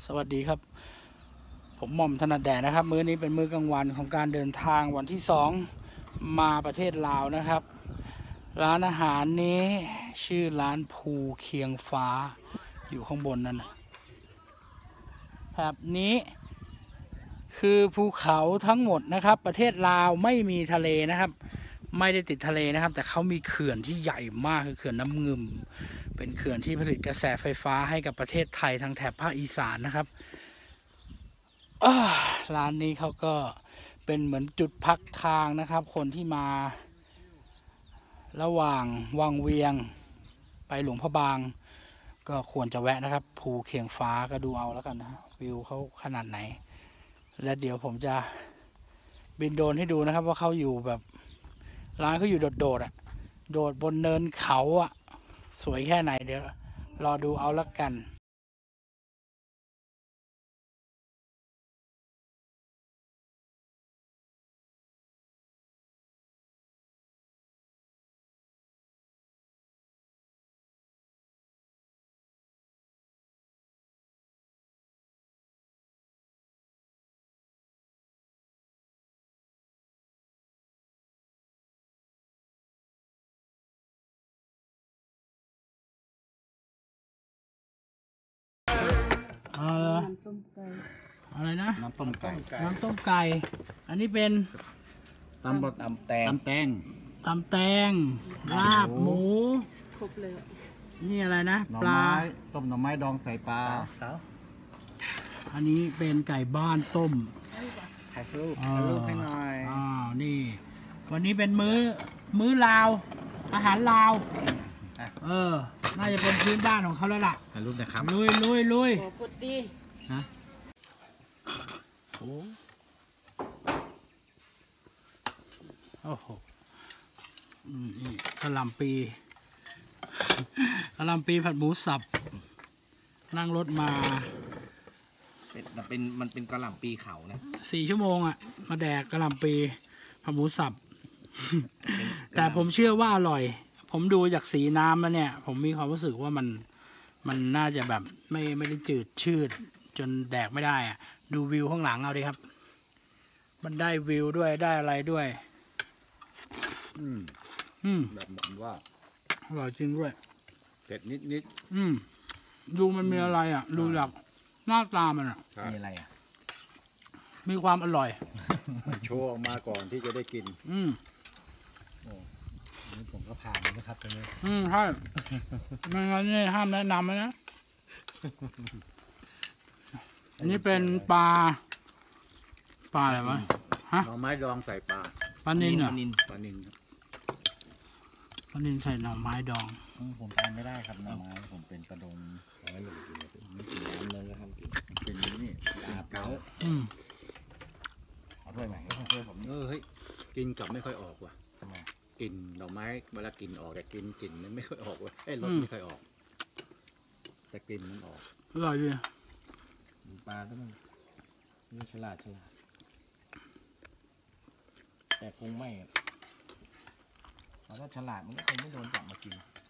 สวัสดีครับผมหม่อมถนัดแดดนะครับมื้อนี้เป็นมื้อกลางวันของการเดินทางวันที่2มาประเทศลาวนะครับร้านอาหารนี้ชื่อร้านภูเคียงฟ้าอยู่ข้างบนนั่นนะครับนี้คือภูเขาทั้งหมดนะครับประเทศลาวไม่มีทะเลนะครับไม่ได้ติดทะเลนะครับแต่เขามีเขื่อนที่ใหญ่มากคือเขื่อนน้ำงึมเป็นเขื่อนที่ผลิตกระแสไฟฟ้าให้กับประเทศไทยทางแถบภาคอีสานนะครับร้านนี้เขาก็เป็นเหมือนจุดพักทางนะครับคนที่มาระหว่างวังเวียงไปหลวงพระบางก็ควรจะแวะนะครับภูเคียงฟ้าก็ดูเอาแล้วกันนะวิวเขาขนาดไหนและเดี๋ยวผมจะบินโดรนให้ดูนะครับว่าเขาอยู่แบบร้านเขาอยู่โดดๆโดดบนเนินเขาสวยแค่ไหนเดี๋ยวรอดูเอาแล้วกันน้ำต้มไก่อะไรนะน้ำต้มไก่น้ำต้มไก่อันนี้เป็นตำแตงตำแตงลาบหมูครบเลยนี่อะไรนะหน่อปลาไม้ต้มหน่อไม้ดองใส่ปลาอันนี้เป็นไก่บ้านต้มถ่ายรูปให้หน่อยนี่วันนี้เป็นมื้อลาวอาหารลาวน่าจะเป็นพื้นบ้านของเขาแล้วล่ะถ่ายรูปนะครับลุยโอ้พุดดีนะโอ้โหนี่กะหล่ำปีผัดหมูสับนั่งรถมามันเป็นกะหล่ำปีเขานะ 4 ชั่วโมงมาแดกกะหล่ำปีผัดหมูสับแต่ผมเชื่อว่าอร่อยผมดูจากสีน้ำแล้วเนี่ยผมมีความรู้สึกว่ามันน่าจะแบบไม่ได้จืดชืดจนแดกไม่ได้ดูวิวข้างหลังเอาดิครับมันได้วิวด้วยได้อะไรด้วยแบบเหมือนว่าอร่อยจริงด้วยเผ็ดนิดดูมันมีอะไรดูจากหน้าตามันมีอะไรมีความอร่อยโชว์ออกมาก่อนที่จะได้กินนี่ผมก็ผ่านนะครับตรงนี้ใช่ไม่งั้นนี่ห้ามแนะนำนะอันนี้เป็นปลาอะไรวะหน่อไม้ดองใส่ปลานิลปลานิลใส่หน่อไม้ดองผมทานไม่ได้ครับหน่อไม้ผมเป็นกระดงไม่กินไม่กินน้ำเลยนะครับเป็นนี่เกาเอาด้วยไหมเพื่อนผมเฮ้ยกินกลับไม่ค่อยออกว่ะกินดอกไม้เวลากินออกแต่กินกลิ่นมันไม่ค่อยออกว่ะรสไม่ค่อยออกแต่กลิ่นมันออกอร่อยดีปลาต้องนี่ฉลาดแต่คงไม่ถ้าฉลาดมันก็คงไม่โดนจับมากิน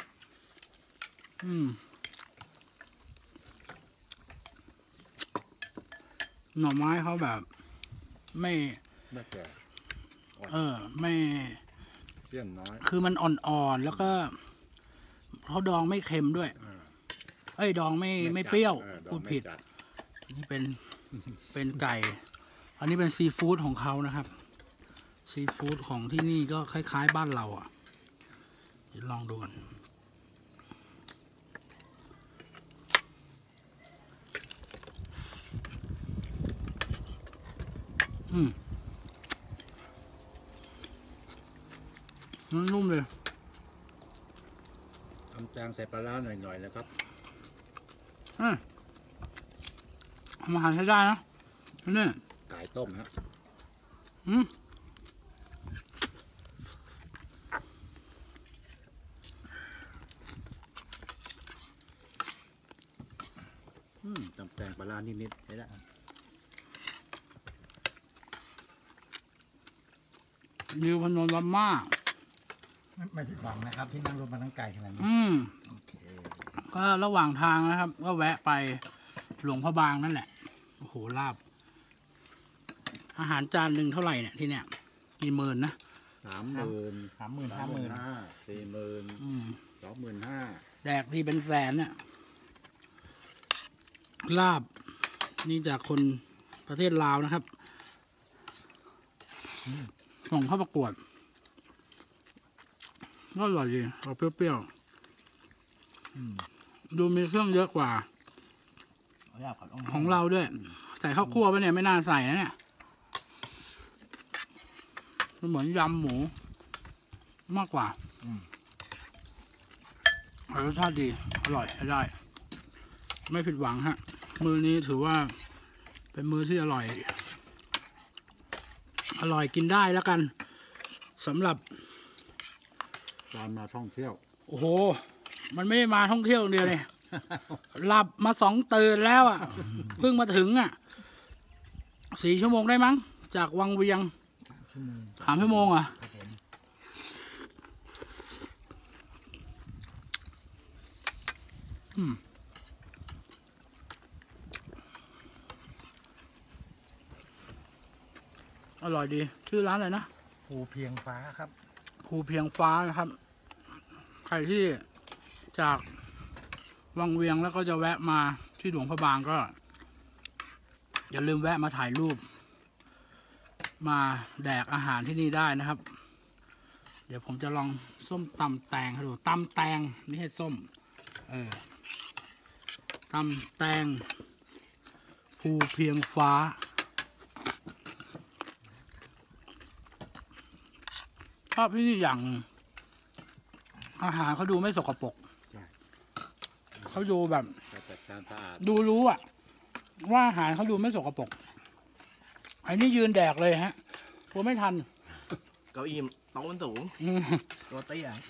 หน่อไม้เขาแบบไม่แก่ไม่เชื่อมน้อยคือมันอ่อนๆแล้วก็เขาดองไม่เค็มด้วยดองไม่เปรี้ยวพูดผิดนี่เป็นไก่อันนี้เป็นซีฟู้ดของเขานะครับซีฟู้ดของที่นี่ก็คล้ายๆบ้านเราเดี๋ยวลองดูกันนุ่มเลยทำจางใส่ปลาร้าหน่อยๆนะครับทำอาหารใช้ได้นะนี่ไก่ต้มครับจำแตงปลาร้านิดๆได้แล้วนิวพนมลำม่าไม่ผิดหวังนะครับที่นั่งรถมาทั้งไกลขนาดนี้ก็ระหว่างทางนะครับก็แวะไปหลวงพระบางนั่นแหละโอ้โหลาบอาหารจานหนึ่งเท่าไหร่เนี่ยที่เนี่ยกี่หมื่นนะ 30,000 30,000 50,000 40,000 25,000 แดกทีเป็นแสนเนี่ยลาบนี่จากคนประเทศลาวนะครับส่งเข้าประกวดก็อร่อยดีออกเปรี้ยวๆดูมีเครื่องเยอะกว่าของเราด้วย ใส่ข้าวคั่วไปเนี่ยไม่น่าใส่นะเนี่ยมันเหมือนยำหมูมากกว่ารสชาติดีอร่อยได้ ไม่ผิดหวังฮะมื้อนี้ถือว่าเป็นมื้อที่อร่อยกินได้แล้วกันสำหรับการมาท่องเที่ยวโอ้โหมันไม่ได้มาท่องเที่ยวอย่างเดียวเลย หลับมา2 ตื่นแล้วอ่ะ เพิ่งมาถึงอ่ะ4 ชั่วโมงได้มั้งจากวังเวียง3 ชั่วโมงอ่ะอร่อยดีชื่อร้านอะไรนะภูเพียงฟ้าครับภูเพียงฟ้านะครับ ใครที่จากวังเวียงแล้วก็จะแวะมาที่หลวงพระบางก็ อย่าลืมแวะมาถ่ายรูป มาแดกอาหารที่นี่ได้นะครับ เดี๋ยวผมจะลองส้มตำแตงให้ดูตำแตงไม่ใช่ส้มตำแตงภูเพียงฟ้าชอบที่นี่อย่างหนึ่งอาหารเขาดูไม่สกปรกเขาดูแบบจัดการสะอาดดูรู้อะว่าอาหารเขาดูไม่สกปรกอันนี้ยืนแดกเลยฮะกลัวไม่ทันเก้าอี้โต๊ะมันสูงอืมตัวเตี้ย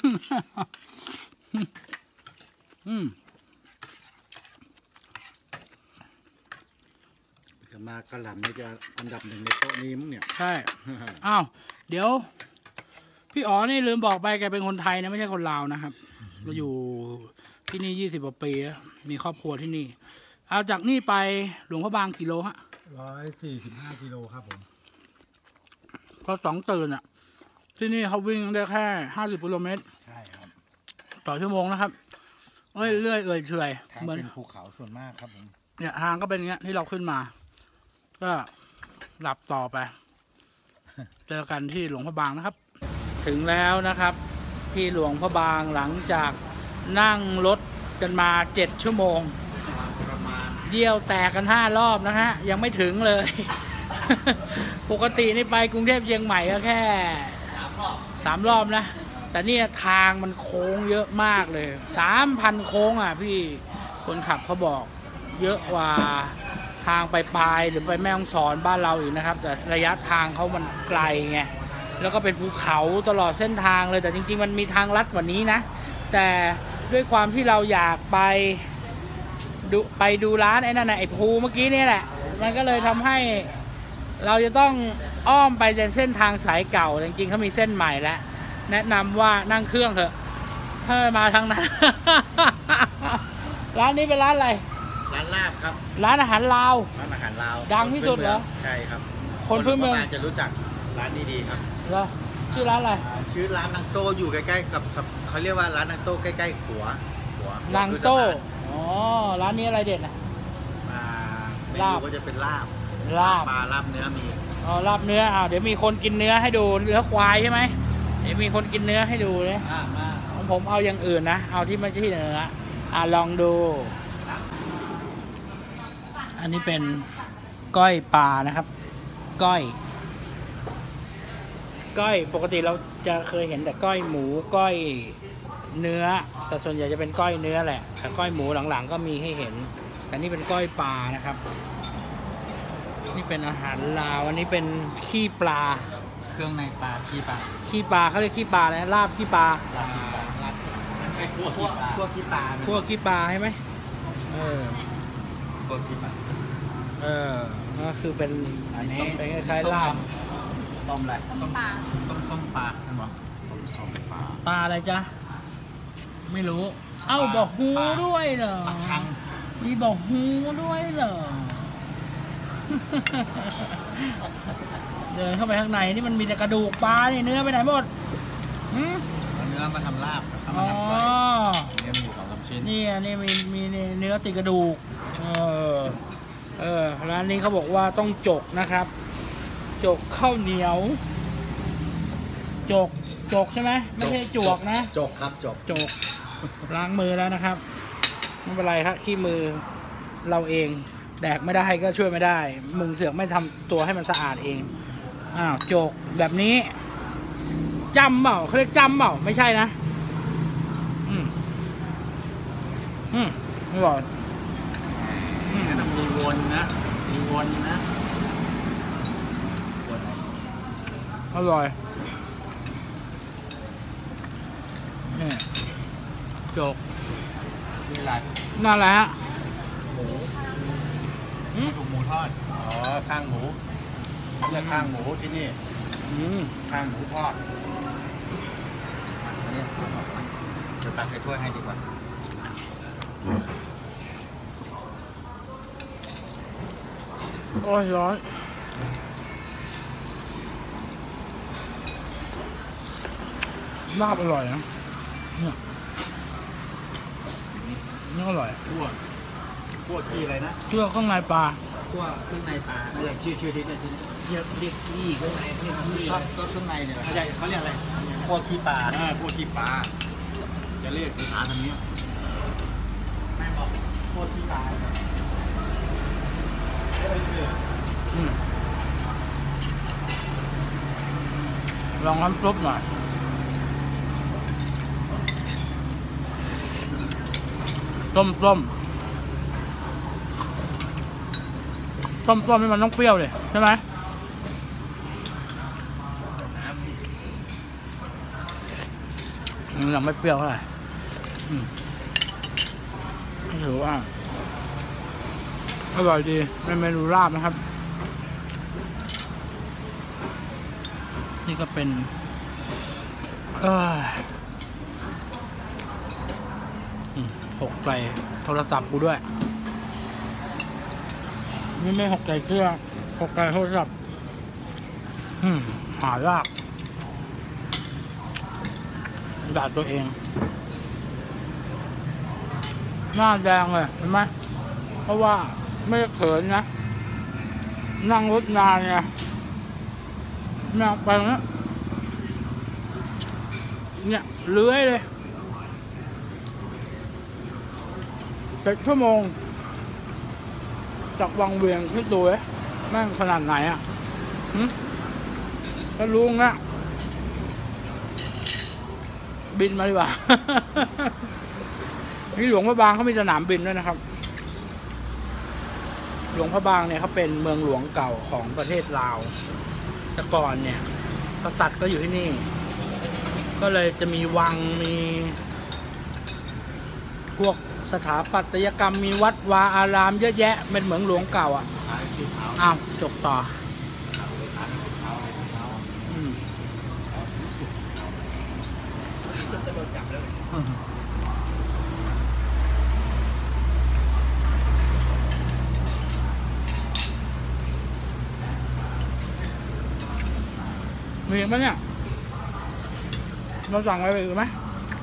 จะมากระหล่ำนี่จะอันดับ 1ในโต๊ะนี้มั้งเนี่ยใช่ อ้าว เดี๋ยว พี่อ๋อนี่ลืมบอกไปแกเป็นคนไทยนะไม่ใช่คนลาวนะครับเราอยู่ที่นี่20 กว่าปีแล้วมีครอบครัวที่นี่ เอาจากนี่ไปหลวงพระบางกี่โลฮะ 145 กิโลครับผมก็2 ตื่นอะที่นี่เขาวิ่งได้แค่50 กิโลเมตรใช่ครับต่อชั่วโมงนะครับเอ้ยเรื่อยเฉยทางเหมือนเป็นภูเขาส่วนมากครับผมเนี่ยทางก็เป็นอย่างเงี้ยที่เราขึ้นมา ก็หลับต่อไป เจอกันที่หลวงพระบางนะครับ ถึงแล้วนะครับ ที่หลวงพระบางหลังจากนั่งรถกันมา7 ชั่วโมง เยี่ยวแตกกัน5 รอบนะฮะยังไม่ถึงเลย ปกตินี่ไปกรุงเทพเชียงใหม่ก็แค่3 รอบนะ แต่เนี่ยทางมันโค้งเยอะมากเลย 3,000 โค้งอ่ะพี่คนขับเขาบอกเยอะกว่าทางไปปลายหรือไปแม่ฮ่องสอนบ้านเราอีกนะครับ แต่ระยะทางเขามันไกลไงแล้วก็เป็นภูเขาตลอดเส้นทางเลยแต่จริงๆมันมีทางลัดกว่านี้นะแต่ด้วยความที่เราอยากไปดูร้านไอ้นั่นนะไอ้ภูเมื่อกี้นี่แหละมันก็เลยทำให้เราจะต้องอ้อมไปเส้นทางสายเก่าจริงๆเขามีเส้นใหม่แล้วแนะนำว่านั่งเครื่องเถอะถ้ามาทางนั้น ร้านนี้เป็นร้านอะไรร้านลาบครับร้านอาหารลาวร้านอาหารลาวดังที่สุดเหรอใช่ครับคนพื้นเมืองจะรู้จักร้านนี้ดีครับเหรอชื่อร้านอะไรชื่อร้านนางโต้อยู่ใกล้ๆกับเขาเรียกว่าร้านนางโต้ใกล้ๆขัวนางโต้อ๋อร้านนี้อะไรเด็ดนะเมลานูบก็จะเป็นลาบลาบปลาลาบเนื้อมีอ๋อลาบเนื้อเดี๋ยวมีคนกินเนื้อให้ดูเนื้อควายใช่ไหมเดี๋ยวมีคนกินเนื้อให้ดูเลยของผมเอาอย่างอื่นนะเอาที่ไม่ใช่เนื้อลองดู อันนี้เป็นก้อยปลานะครับ ก้อยปกติเราจะเคยเห็นแต่ก้อยหมูก้อยเนื้อแต่ส่วนใหญ่จะเป็นก้อยเนื้อแหละแต่ก้อยหมูหลังๆก็มีให้เห็นแต่นี่เป็นก้อยปลานะครับนี่เป็นอาหารลาวอันนี้เป็นขี้ปลาเครื่องในปลาขี้ปลาขี้ปลาเขาเรียกขี้ปลานะลาบขี้ปลาลาบพวกขี้ปลาพวกขี้ปลาใช่ไหมพวกขี้ปลาก็คือเป็นอันนี้เป็นคล้ายๆลาบต้มอะไรต้มปลาต้มส้มปลาใช่ไหมต้มส้มปลาปลาอะไรจ๊ะไม่รู้เอ้าบอกหูด้วยเหรอปลาคังมีบอกหูด้วยเหรอ เดินเข้าไปข้างในนี่มันมีแต่กระดูกปลาเนี่ยเนื้อไปไหนหมดหืมเอาเนื้อมาทำลาบทำอ๋มาอทำก้อยเนื้อมีอยู่2-3ชิ้นนี่อันนี้มีเนื้อติดกระดูกร้านนี้เขาบอกว่าต้องจกนะครับ จกข้าวเหนียว จกใช่ไหมไม่ใช่จวกนะจกครับจกจกล้างมือแล้วนะครับไม่เป็นไรครับขี้มือเราเองแดกไม่ได้ก็ช่วยไม่ได้มึงเสือกไม่ทำตัวให้มันสะอาดเองอ้าวจกแบบนี้จำเปล่าเขาเรียกจำเปล่าไม่ใช่นะไม่บอกนี่ต้องมีวนนะมีวนนะวนอะไรอร่อยนี่จกชื่ออะไรนั่นแหละฮะหมูถูกหมูทอดอ๋อข้างหมูเรียกข้างหมูที่นี่ข้างหมูทอดอันนี้เดี๋ยวตักใส่ถ้วยให้ดีกว่าโอ้ยร้อนลาบอร่อยนะเนี่ยนี่อร่อยคั่วที่อะไรนะเชื่อข้างในปลาคั่วเครื่องในปลาเรียกชื่อที่เนี่ยที่เรียกที่ข้างในเรียกที่ก็เครื่องในเนี่ยเขาเรียกอะไรคั่วขี้ปลาคั่วขี้ปลาจะเรียกภาษาทางนี้แม่บอกคั่วขี้ปลาลองน้ำซุปหน่อยต้มนี่มันต้องเปรี้ยวเลยใช่ไหมยังไม่เปรี้ยวเท่าไหร่ถือว่าอร่อยดีเป็นเมนูลาบนะครับนี่ก็เป็นหกใจโทรศัพท์กูด้วยนี่ไม่หกใจเครื่องหกใจโทรศัพท์หายากด่าตัวเองหน้าแดงเลยเห็นไหมเพราะว่าไม่เขินนะนั่งรถนานไงนั่งไปเนี่ยเลื้อยเลย7 ชั่วโมงจากวังเวียงที่ตัวแม่งขนาดไหนอ่ะก็รู้นะบินมาดีกว่า ที่หลวงพระบางเขามีสนามบินด้วยนะครับหลวงพระบางเนี่ยเขาเป็นเมืองหลวงเก่าของประเทศลาวแต่ก่อนเนี่ยกษัตริย์ก็อยู่ที่นี่ก็เลยจะมีวังมีพวกสถาปัตยกรรมมีวัดวาอารามเยอะแยะเป็นเหมืองหลวงเก่าอ่ะอ้าวจบต่อมีไหมเนี่ยเราสั่งไว้หรือไหม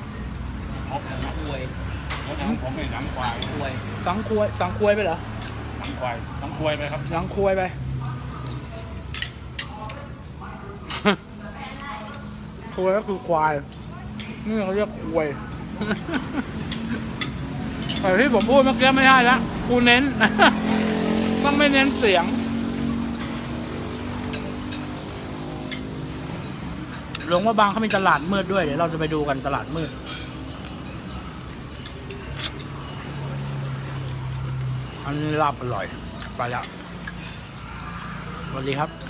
ผมเป็นหนังควายสังควยไปเหรอหนังควายหนังควายไปครับหนังควยไป ควยก็คือควายนี่เขาเรียกควย แต่ที่ผมพูดเมื่อกี้ไม่ใช่ละกูเน้น ต้องไม่เน้นเสียงหลวงพระบางเขามีตลาดมืดด้วยเดี๋ยวเราจะไปดูกันตลาดมืดอันนี้ลาบอร่อยไปแล้วสวัสดีครับ